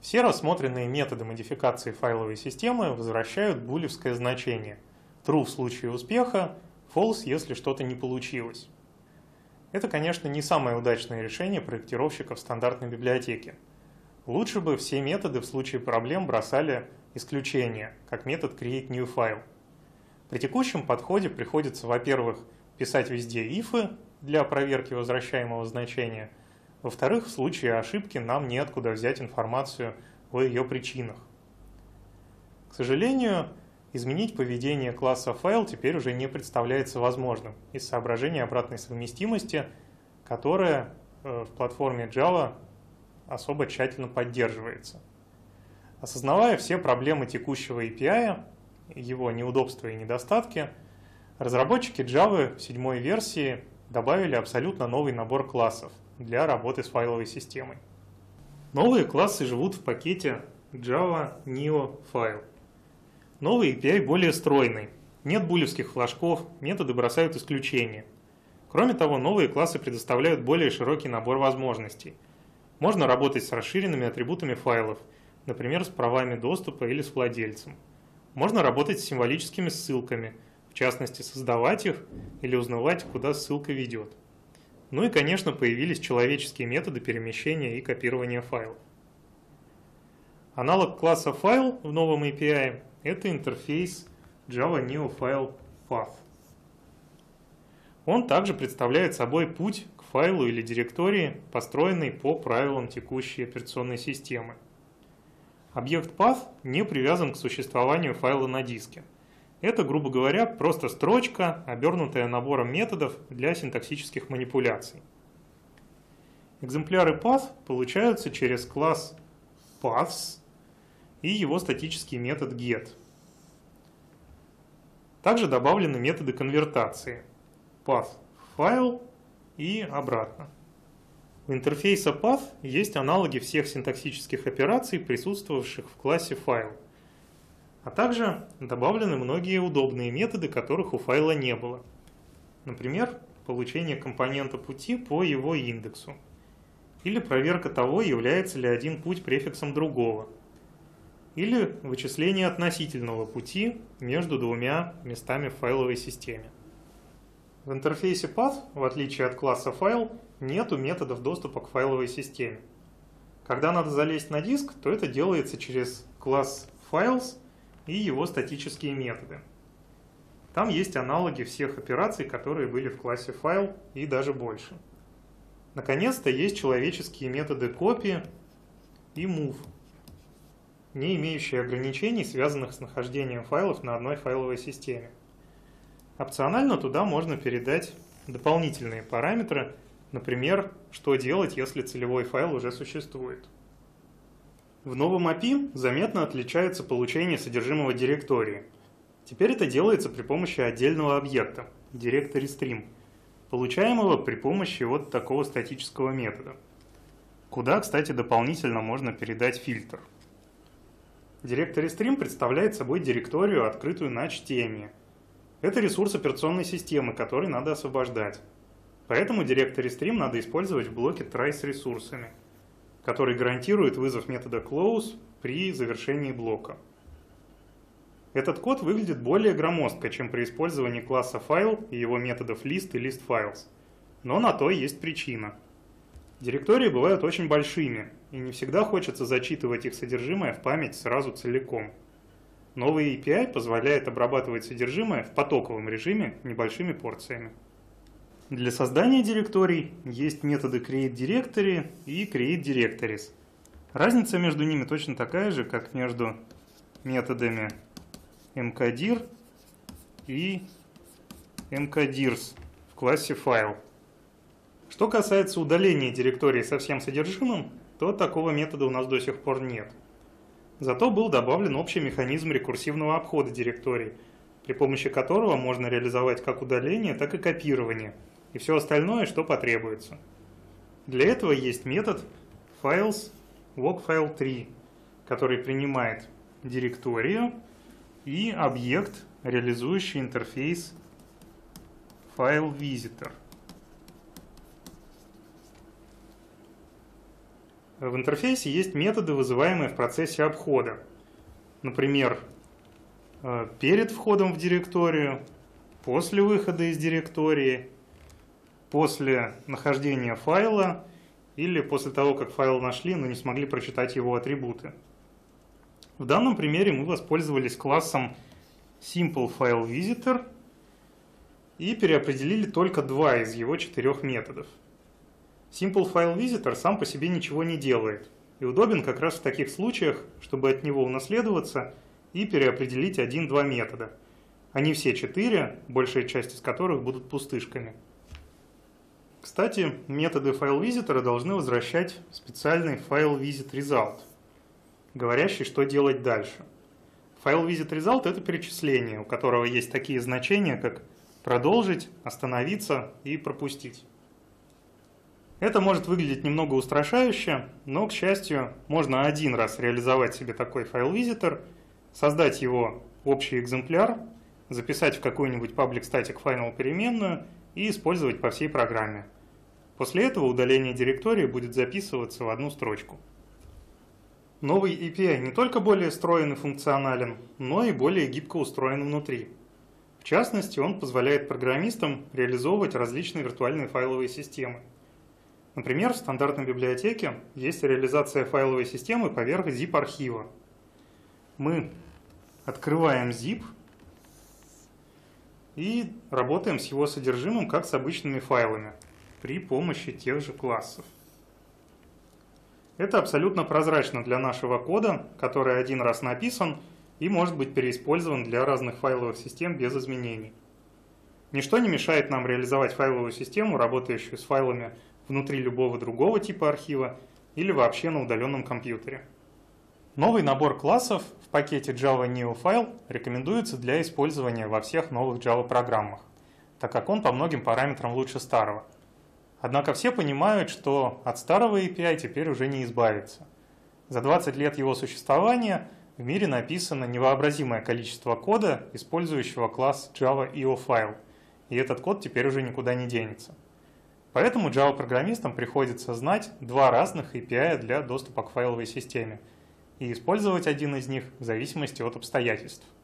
Все рассмотренные методы модификации файловой системы возвращают булевское значение true в случае успеха, false, если что-то не получилось. Это, конечно, не самое удачное решение проектировщиков стандартной библиотеки. Лучше бы все методы в случае проблем бросали исключения, как метод createNewFile. При текущем подходе приходится, во-первых, писать везде ифы для проверки возвращаемого значения, во-вторых, в случае ошибки нам неоткуда взять информацию о ее причинах. К сожалению, изменить поведение класса файл теперь уже не представляется возможным из соображений обратной совместимости, которая в платформе Java особо тщательно поддерживается. Осознавая все проблемы текущего API, его неудобства и недостатки, разработчики Java в 7 версии добавили абсолютно новый набор классов для работы с файловой системой. Новые классы живут в пакете Java Neo File. Новый API более стройный, нет булевских флажков, методы бросают исключения. Кроме того, новые классы предоставляют более широкий набор возможностей. Можно работать с расширенными атрибутами файлов, например, с правами доступа или с владельцем. Можно работать с символическими ссылками, в частности, создавать их или узнавать, куда ссылка ведет. Ну и, конечно, появились человеческие методы перемещения и копирования файлов. Аналог класса файл в новом API – это интерфейс Java Neo File Path. Он также представляет собой путь к файлу или директории, построенный по правилам текущей операционной системы. Объект Path не привязан к существованию файла на диске. Это, грубо говоря, просто строчка, обернутая набором методов для синтаксических манипуляций. Экземпляры Path получаются через класс Paths и его статический метод get. Также добавлены методы конвертации path в файл и обратно. У интерфейса Path есть аналоги всех синтаксических операций, присутствовавших в классе файл. А также добавлены многие удобные методы, которых у файла не было. Например, получение компонента пути по его индексу. Или проверка того, является ли один путь префиксом другого. Или вычисление относительного пути между двумя местами в файловой системе. В интерфейсе Path, в отличие от класса файл, нету методов доступа к файловой системе. Когда надо залезть на диск, то это делается через класс Files и его статические методы. Там есть аналоги всех операций, которые были в классе файл, и даже больше. Наконец-то есть человеческие методы copy и move, не имеющие ограничений, связанных с нахождением файлов на одной файловой системе. Опционально туда можно передать дополнительные параметры, например, что делать, если целевой файл уже существует. В новом API заметно отличается получение содержимого директории. Теперь это делается при помощи отдельного объекта, directory_stream, получаемого при помощи вот такого статического метода, куда, кстати, дополнительно можно передать фильтр. directory_stream представляет собой директорию, открытую на чтение. Это ресурс операционной системы, который надо освобождать. Поэтому directory_stream надо использовать в блоке try с ресурсами, который гарантирует вызов метода close при завершении блока. Этот код выглядит более громоздко, чем при использовании класса file и его методов list и listFiles. Но на то есть причина. Директории бывают очень большими, и не всегда хочется зачитывать их содержимое в память сразу целиком. Новый API позволяет обрабатывать содержимое в потоковом режиме небольшими порциями. Для создания директорий есть методы createDirectory и createDirectories. Разница между ними точно такая же, как между методами mkdir и mkdirs в классе file. Что касается удаления директории со всем содержимым, то такого метода у нас до сих пор нет. Зато был добавлен общий механизм рекурсивного обхода директорий, при помощи которого можно реализовать как удаление, так и копирование, и все остальное, что потребуется. Для этого есть метод files walkfile3, который принимает директорию и объект, реализующий интерфейс FileVisitor. В интерфейсе есть методы, вызываемые в процессе обхода. Например, перед входом в директорию, после выхода из директории, после нахождения файла или после того, как файл нашли, но не смогли прочитать его атрибуты. В данном примере мы воспользовались классом SimpleFileVisitor и переопределили только 2 из его 4 методов. SimpleFileVisitor сам по себе ничего не делает и удобен как раз в таких случаях, чтобы от него унаследоваться и переопределить 1-2 метода, а не все 4, большая часть из которых будут пустышками. Кстати, методы FileVisitor должны возвращать специальный FileVisitResult, говорящий, что делать дальше. FileVisitResult – это перечисление, у которого есть такие значения, как продолжить, остановиться и пропустить. Это может выглядеть немного устрашающе, но, к счастью, можно один раз реализовать себе такой FileVisitor, создать его общий экземпляр, записать в какую-нибудь public static final переменную и использовать по всей программе. После этого удаление директории будет записываться в одну строчку. Новый API не только более строен и функционален, но и более гибко устроен внутри. В частности, он позволяет программистам реализовывать различные виртуальные файловые системы. Например, в стандартной библиотеке есть реализация файловой системы поверх zip-архива. Мы открываем zip и работаем с его содержимым, как с обычными файлами, при помощи тех же классов. Это абсолютно прозрачно для нашего кода, который один раз написан и может быть переиспользован для разных файловых систем без изменений. Ничто не мешает нам реализовать файловую систему, работающую с файлами внутри любого другого типа архива или вообще на удаленном компьютере. Новый набор классов в пакете Java NeoFile рекомендуется для использования во всех новых Java-программах, так как он по многим параметрам лучше старого. Однако все понимают, что от старого API теперь уже не избавиться. За 20 лет его существования в мире написано невообразимое количество кода, использующего класс Java EOFile, и этот код теперь уже никуда не денется. Поэтому Java-программистам приходится знать 2 разных API для доступа к файловой системе и использовать один из них в зависимости от обстоятельств.